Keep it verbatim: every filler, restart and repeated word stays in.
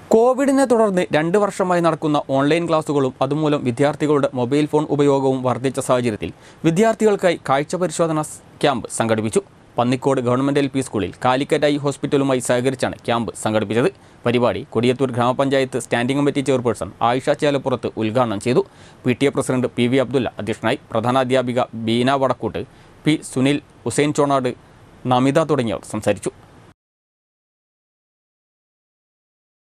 കോവിഡിനെ തുടർന്ന് രണ്ട് വർഷമായി നടക്കുന്ന ഓൺലൈൻ ക്ലാസുകളും അതുമൂലം വിദ്യാർത്ഥികളുടെ മൊബൈൽ ഫോൺ ഉപയോഗവും വർദ്ധിച്ച സാഹചര്യത്തിൽ വിദ്യാർത്ഥികൾക്കായി കാഴ്ച പരിശോധന ക്യാമ്പ് സംഘടിപ്പിച്ചു. പന്നിക്കോട് ഗവൺമെൻറ് എൽ പി സ്കൂളിൽ കാലിക്കറ്റ് ഐ ഹോസ്പിറ്റലുമായി സഹകരിച്ചാണ് ക്യാമ്പ് സംഘടിപ്പിച്ചത്. പരിപാടി കൊടിയത്തൂർ ഗ്രാമപഞ്ചായത്ത് standing committee chairperson Ayisha Chelappurath ഉദ്ഘാടനം ചെയ്തു. P T A president P V Abdulla അധ്യക്ഷനായി. പ്രധാനാധ്യാപിക ബീന വടക്കൂട്ട്, പി സുനിൽ, ഹുസൈൻ ചോണാട്, നമിത തുടങ്ങിയവർ സംസാരിച്ചു.